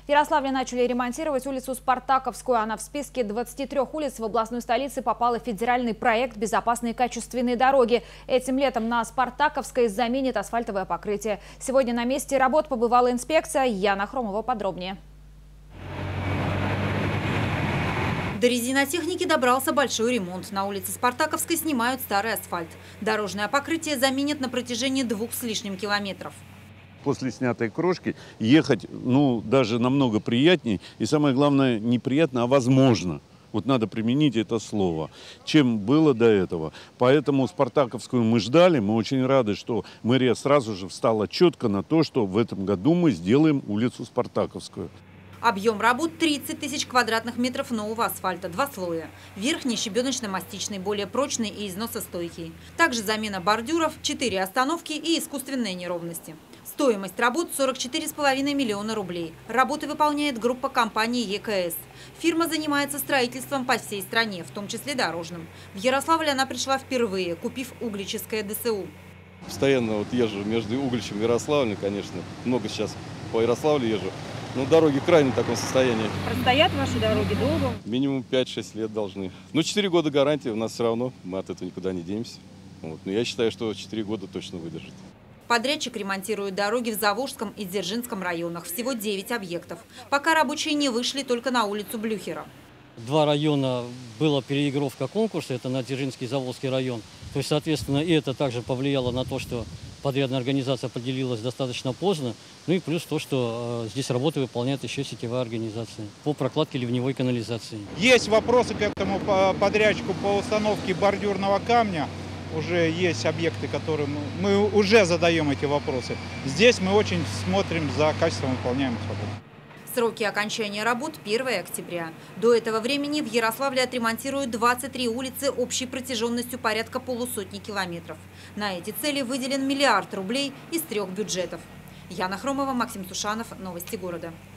В Ярославле начали ремонтировать улицу Спартаковскую. Она в списке 23 улиц в областной столице попала в федеральный проект «Безопасные и качественные дороги». Этим летом на Спартаковской заменит асфальтовое покрытие. Сегодня на месте работ побывала инспекция. Яна Хромова подробнее. До резинотехники добрался большой ремонт. На улице Спартаковской снимают старый асфальт. Дорожное покрытие заменят на протяжении 2 с лишним километров. После снятой крошки ехать, даже намного приятнее. И самое главное, не приятно, а возможно. Вот надо применить это слово, чем было до этого. Поэтому Спартаковскую мы ждали. Мы очень рады, что мэрия сразу же встала четко на то, что в этом году мы сделаем улицу Спартаковскую. Объем работ 30 тысяч квадратных метров нового асфальта, 2 слоя. Верхний щебеночно-мастичный, более прочный и износостойкий. Также замена бордюров, 4 остановки и искусственные неровности. Стоимость работ 44,5 миллиона рублей. Работы выполняет группа компании ЕКС. Фирма занимается строительством по всей стране, в том числе дорожным. В Ярославль она пришла впервые, купив углическое ДСУ. Постоянно езжу между Угличем и Ярославлем, конечно. Много сейчас по Ярославлю езжу. Но дороги в крайнем таком состоянии. Простоят ваши дороги долго? Минимум 5-6 лет должны. 4 года гарантии у нас все равно, мы от этого никуда не денемся. Но я считаю, что 4 года точно выдержит. Подрядчик ремонтирует дороги в Заволжском и Дзержинском районах. Всего 9 объектов. Пока рабочие не вышли только на улицу Блюхера. 2 района была переигровка конкурса, это на Дзержинский и Заволжский район. То есть, соответственно, и это также повлияло на то, что подрядная организация определилась достаточно поздно. Ну и плюс то, что здесь работы выполняет еще сетевая организация по прокладке ливневой канализации. Есть вопросы к этому подрядчику по установке бордюрного камня. Уже есть объекты, которым мы уже задаем эти вопросы. Здесь мы очень смотрим за качеством выполняемых работ. Сроки окончания работ 1 октября. До этого времени в Ярославле отремонтируют 23 улицы общей протяженностью порядка полусотни километров. На эти цели выделен 1 миллиард рублей из 3 бюджетов. Яна Хромова, Максим Сушанов. Новости города.